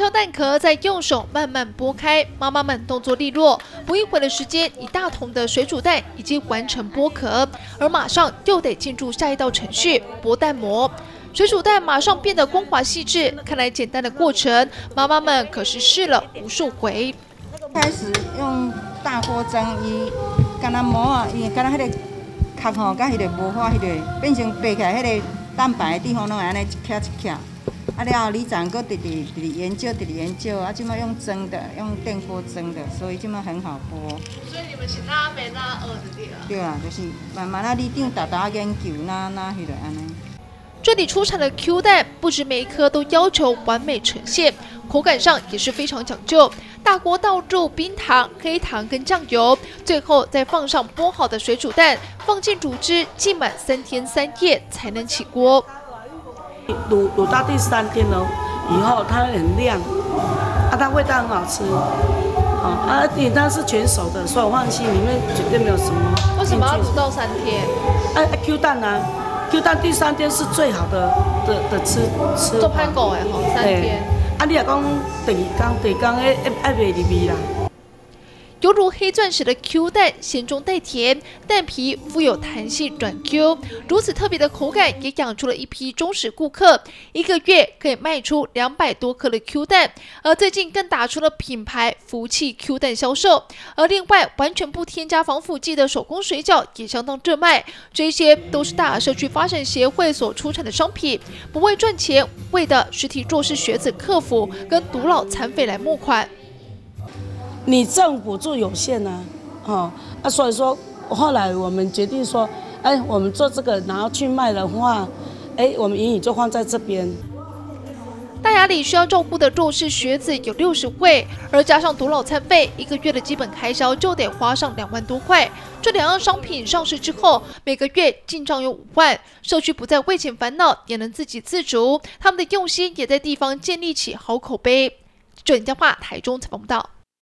挑蛋壳，再用手慢慢剥开。妈妈们动作利落，不一会的时间，一大桶的水煮蛋已经完成剥壳，而马上又得进入下一道程序剥蛋膜。水煮蛋马上变得光滑细致，看来简单的过程，妈妈们可是试了无数回。 开始用大锅蒸伊，干那膜啊，伊干那迄个壳吼，甲迄个无法迄个变成白起来，迄个蛋白的地方拢会安尼一克一克。啊了后，你昨搁直研究，啊，即马用蒸的，用电锅蒸的，所以即马很好剥。 所以你们是哪边哪学的对啊？ 对啊，就是慢慢啊，里长大研究哪迄个安尼。 这里出产的 Q 蛋，不止每一颗都要求完美呈现，口感上也是非常讲究。大锅倒入冰糖、黑糖跟酱油，最后再放上剥好的水煮蛋，放进煮汁，浸满3天3夜才能起锅。 卤到第3天了以后，它很亮，啊，它味道很好吃，因为它是全熟的，所以我放心，里面绝对没有什么。 为什么要煮到3天 ？Q 蛋啊，Q 蛋第3天是最好的吃。 做歹过的吼，3天。 你若讲第二天爱袂入味啦。 犹如黑钻石的 Q 蛋，咸中带甜，蛋皮富有弹性软 Q， 如此特别的口感也养出了一批忠实顾客，1个月可以卖出200多颗的 Q 蛋，而最近更打出了品牌福气 Q 蛋销售。而另外完全不添加防腐剂的手工水饺也相当热卖，这些都是大雅社区发展协会所出产的商品，不为赚钱，为的是替弱势学子克服跟独老残废来募款。 你政府助有限所以说后来我们决定说，我们做这个，然后去卖的话，我们盈余就放在这边。 大雅里需要照顾的弱势学子有60位，而加上独老残废，1个月的基本开销就得花上2万多块。这2样商品上市之后，每个月进账有5万，社区不再为钱烦恼，也能自给自足。他们的用心也在地方建立起好口碑。这里电话台中采访报道。